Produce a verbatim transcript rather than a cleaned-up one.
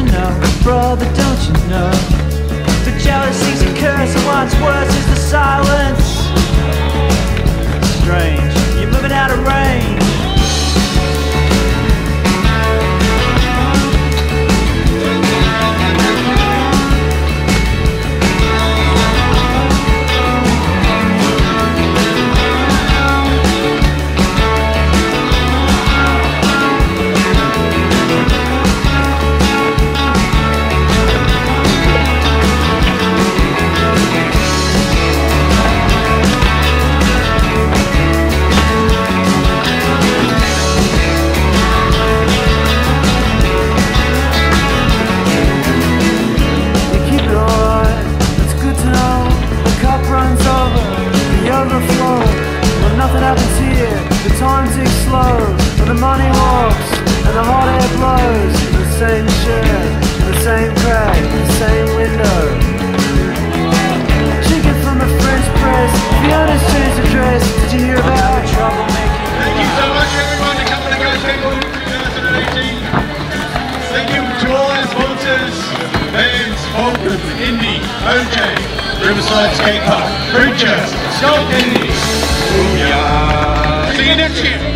know, brother, don't you know? The jealousy's a curse, and what's worse is the silence. Strange, you're moving out of range. Nothing happens here, the time ticks slow, and the money walks, and the hot air blows. The same shirt, the same crack, the same window. Chicken from the French press, Fiona's changed address. Did you hear about troublemaking? Thank you so much everyone to come to Go Skateboarding twenty eighteen. Thank you to all our sponsors, Vans, Vulcan, Indy, O J, Riverslide Skatepark, Preacher, Sculpt Indy. See you next year.